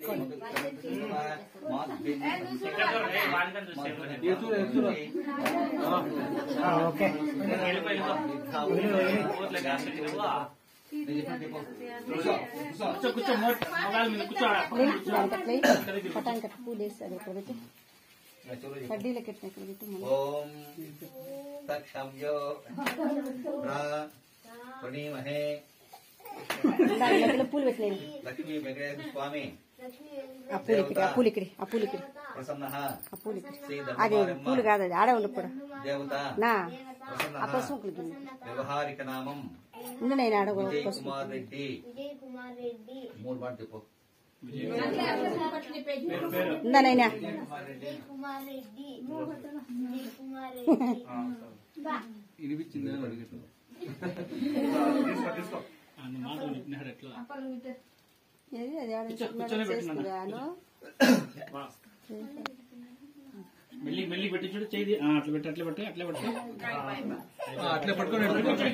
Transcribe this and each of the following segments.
ओम तक्षम्यो प्रणीमहे लक्ष्मी वेंकटेश्वर स्वामी प्रसन्नः देवता व्यवहारिक नामम विजय कुमार रेड्डी मूल बार देखो మెల్లి మెల్లి పెట్టి చూడు చేయి అట్లా పెట్టి అట్లా పెట్టి అట్లా పెట్టి అట్లా పట్టుకొని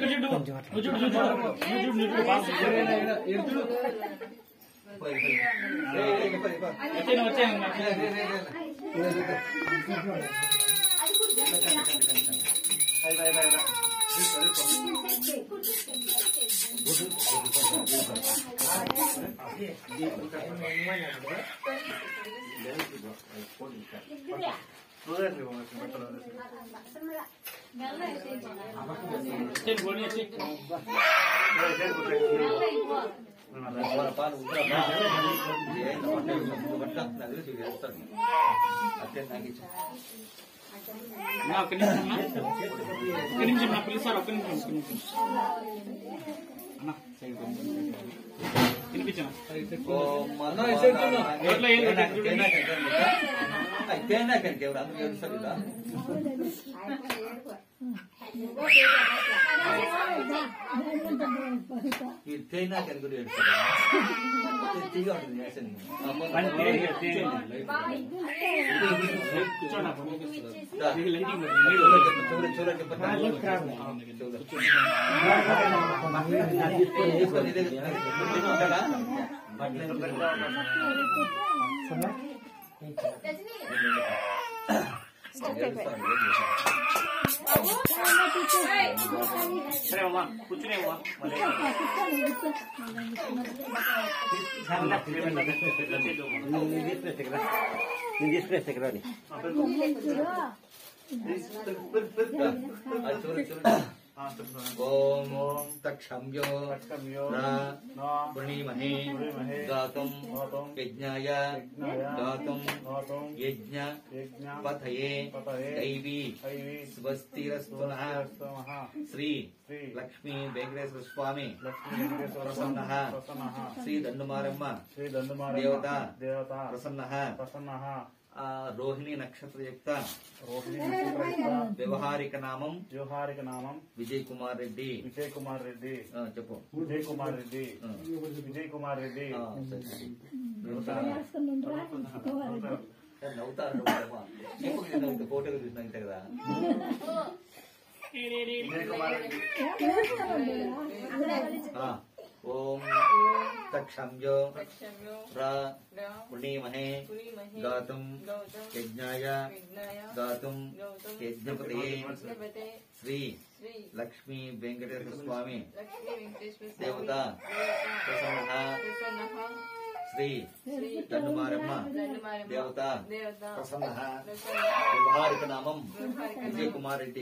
ओम तक्षम्यो प्रणीमहे गातुं यज्ञाय गातुं यज्ञ पथये दैवी स्वस्तिरस्तु नः श्री लक्ष्मी वेंकटेश्वर स्वामी प्रसन्नः श्री दंडुमारम्म देवता प्रसन्नः रोहिणी नक्षत्र युक्त व्यवहारिक नामम विजय कुमार रेड्डी चप्पू विजय कुमार रेड्डी फोटो చూసినా కదా ओम तक्षम्यो प्रणीमहे गातुं यज्ञाय गातुं यज्ञपतये श्री लक्ष्मी वेंकटेश्वर स्वामी देवता प्रसन्नः श्री दंडुमारम्म देवता प्रसन्नः व्यवहारिक नामम विजय कुमार रेड्डी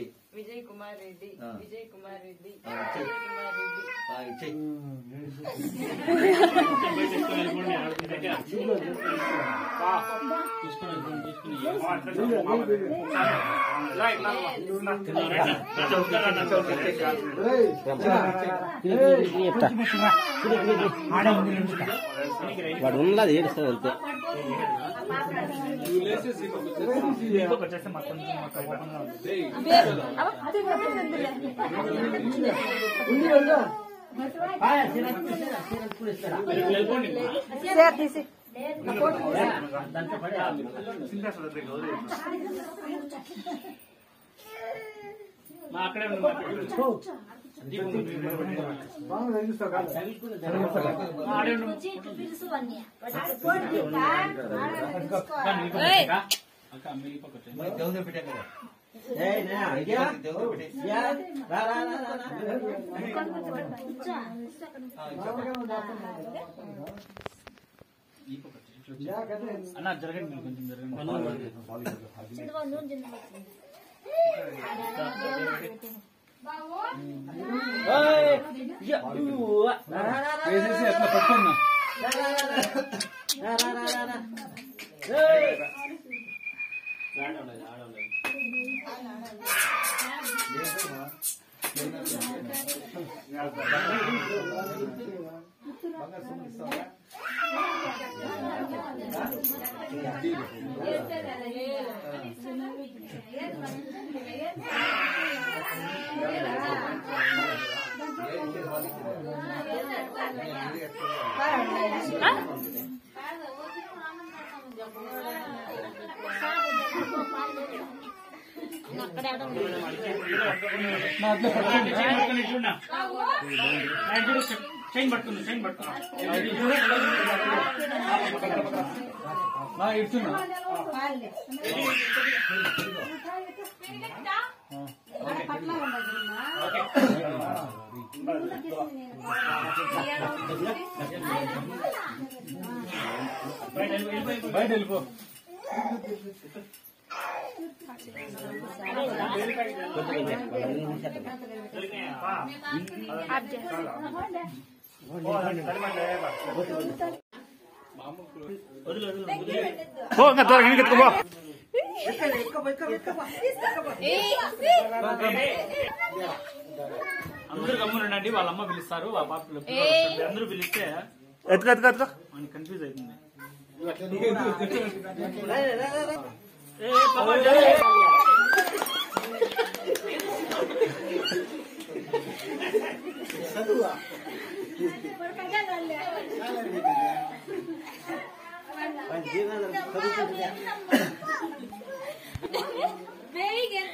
వాడు ఉన్నది ఏడుస్తాడు అంతే అక్కడే దేవుడు పెట్టా కదా అన్న జరగండి మీరు కొంచెం జరగండి వేసేసి అట్లా పట్టుకున్నా చైన్ పట్టుకున్నా చైన్ పట్టుకున్నా ఇస్తున్నా బయట వెళ్ళిపో త్వరగా ఎత్తుకోబో అందరూ గమ్మునండి వాళ్ళ అమ్మ పిలుస్తారు వాళ్ళ పాప అందరూ పిలిస్తే కన్ఫ్యూజ్ అవుతుంది Very good.